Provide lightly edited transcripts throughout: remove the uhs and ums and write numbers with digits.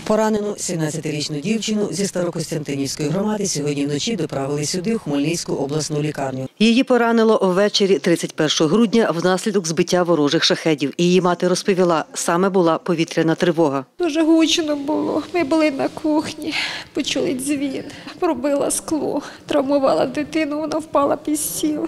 Поранену 17-річну дівчину зі Старокостянтинівської громади сьогодні вночі доправили сюди, в Хмельницьку обласну лікарню. Її поранило ввечері 31 грудня внаслідок збиття ворожих шахедів. Її мати розповіла, саме була повітряна тривога. Дуже гучно було. Ми були на кухні, почули дзвін, пробила скло, травмувала дитину, вона впала під стіл.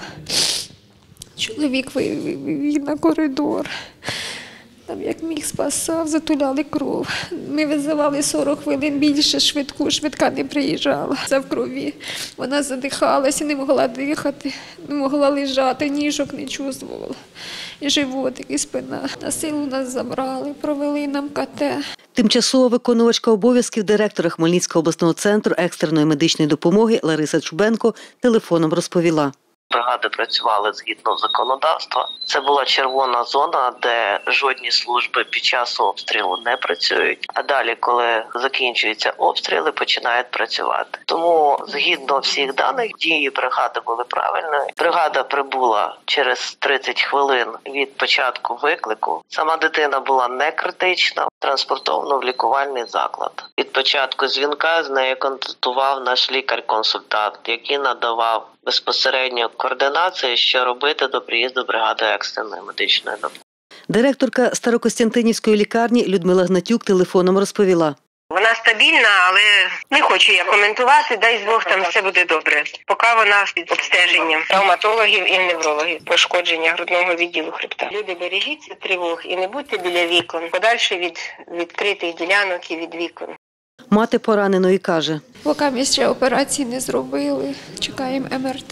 Чоловік вивів її на коридор. Там як міг спасав, затуляли кров. Ми визивали 40 хвилин більше швидку, швидка не приїжджала. Це в крові. Вона задихалася, не могла дихати, не могла лежати, ніжок не чувствувала. І животик, і спина. На силу нас забрали, провели нам КТ. Тимчасова виконувачка обов'язків директора Хмельницького обласного центру екстреної медичної допомоги Лариса Чубенко телефоном розповіла. Бригади працювали згідно законодавства. Це була червона зона, де жодні служби під час обстрілу не працюють. А далі, коли закінчуються обстріли, починають працювати. Тому, згідно всіх даних, дії бригади були правильною. Бригада прибула через 30 хвилин від початку виклику. Сама дитина була не критична, транспортовано в лікувальний заклад. Від початку дзвінка з нею контактував наш лікар-консультант, який надавав безпосередньо координації, що робити до приїзду бригади екстреної медичної допомоги. Директорка Старокостянтинівської лікарні Людмила Гнатюк телефоном розповіла. Вона стабільна, але не хочу я коментувати, дай Бог, там все буде добре. Поки вона під обстеженням травматологів і неврологів, пошкодження грудного відділу хребта. Люди, бережіться тривог і не будьте біля вікон, подальше від відкритих ділянок і від вікон. Мати пораненої каже. Поки ми ще операції не зробили, чекаємо МРТ.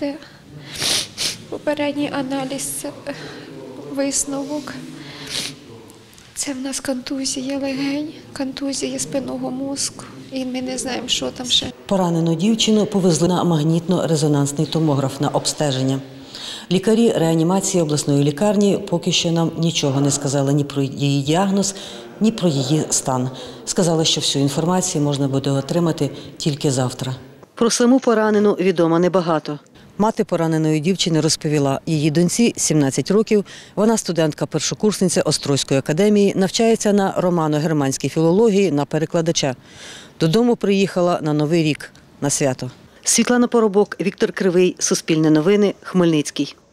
Попередній аналіз – це висновок. Це в нас контузія легень, контузія спинного мозку. І ми не знаємо, що там ще. Поранену дівчину повезли на магнітно-резонансний томограф на обстеження. Лікарі реанімації обласної лікарні поки що нам нічого не сказали ні про її діагноз, ні про її стан. Сказали, що всю інформацію можна буде отримати тільки завтра. Про саму поранену відомо небагато. Мати пораненої дівчини розповіла, її доньці 17 років, вона студентка-першокурсниця Острозької академії, навчається на романо-германській філології на перекладача. Додому приїхала на Новий рік, на свято. Світлана Поробок, Віктор Кривий, Суспільне новини, Хмельницький.